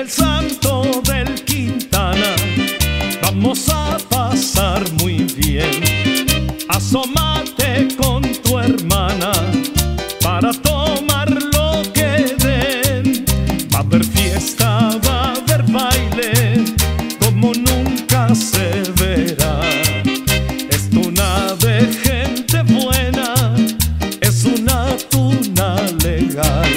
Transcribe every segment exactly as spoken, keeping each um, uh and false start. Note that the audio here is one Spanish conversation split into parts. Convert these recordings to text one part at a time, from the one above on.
el Santo del Quintana vamos a pasar muy bien. Asómate con tu hermana para tomar lo que den. Va a haber fiesta, va a haber baile como nunca se verá. Es tuna de gente buena, es una tuna legal.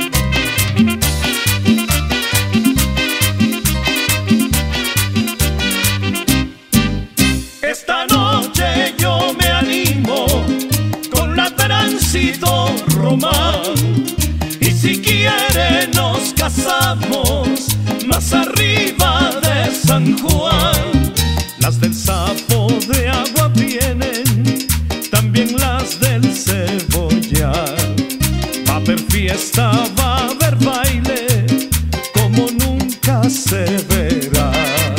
Esta noche yo me animo con la Tránsito Román, y si quiere nos casamos más arriba de San Juan. Las del Sapo de Agua vienen, también las del Cebollar. Va a haber fiesta, va a haber baile como nunca se verá.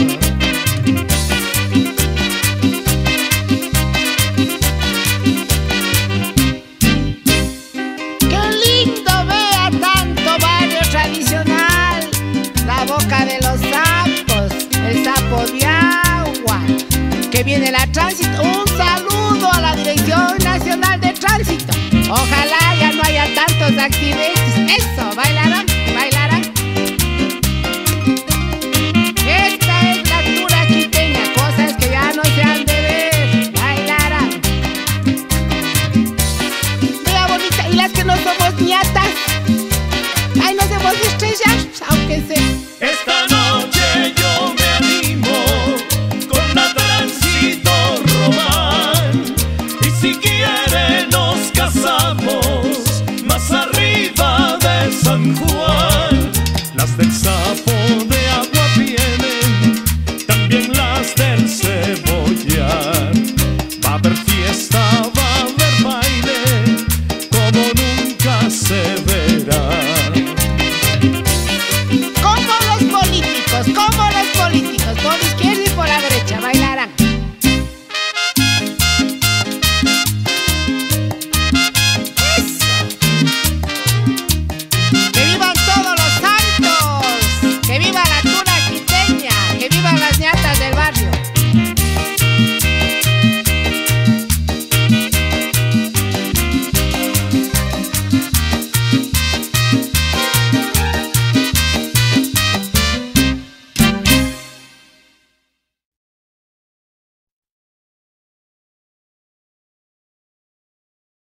De los sapos, el Sapo de Agua, que viene la Tránsito. Un saludo a la Dirección Nacional de Tránsito. Ojalá ya no haya tantos accidentes. Eso, bailarán, bailarán. Esta es la altura quiteña, cosas que ya no se han de ver. Bailarán. Mira bonita, y las que no somos ñatas, ay, nos debemos estrellar, aunque sea. Esta noche yo me animo con la Tránsito Román, y si quiere nos casamos más arriba de San Juan. Las del Sapo